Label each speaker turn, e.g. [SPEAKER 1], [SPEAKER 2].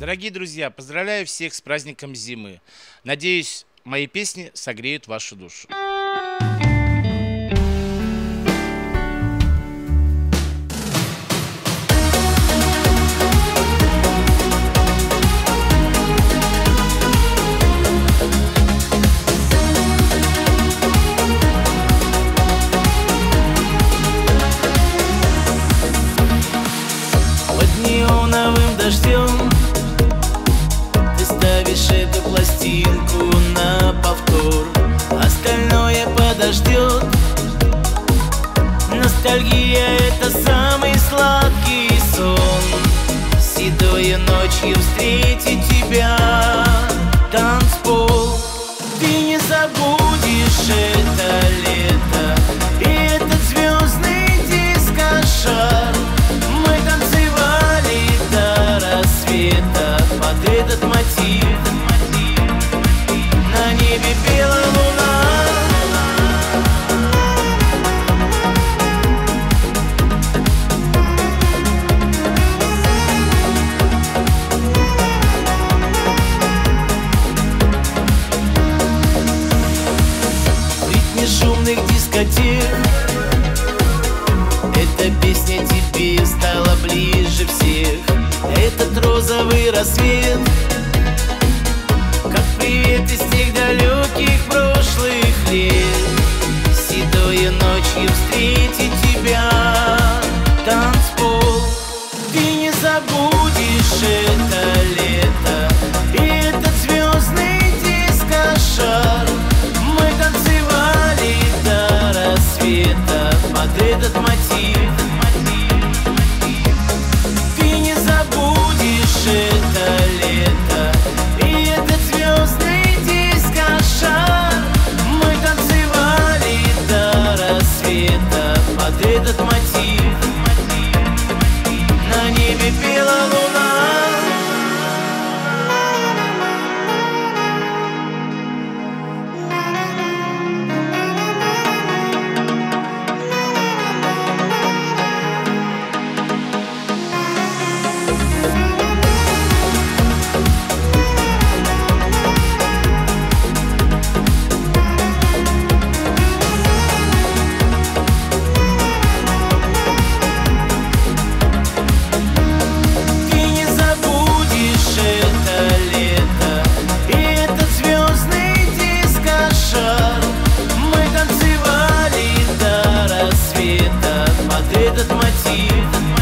[SPEAKER 1] Дорогие друзья, поздравляю всех с праздником зимы. Надеюсь, мои песни согреют вашу душу.
[SPEAKER 2] Под неоновым дождем ты ставишь эту пластинку на повтор, остальное подождет. Ностальгия — это самый сладкий сон. Седою ночью встретить тебя, танцпол. Ты не забудешь это лето и этот звездный диско-шар. Мы танцевали до рассвета под этот мотив. На небе пела луна. В ритме шумных дискотек эта песня тебе стала ближе всех. Этот розовый рассвет, как привет из тех далеких прошлых лет. Седою ночью встретить тебя, танцпол. Ты не забудешь это лето и этот звездный диско-шар. Мы танцевали до рассвета под этот мотив. Ты не забудешь это лето и этот звездный диско-шар. Мы танцевали до рассвета под этот мотив. На небе пела луна. Ты не забудешь это лето и этот звездный диско-шар. Мы танцевали до рассвета под этот мотив.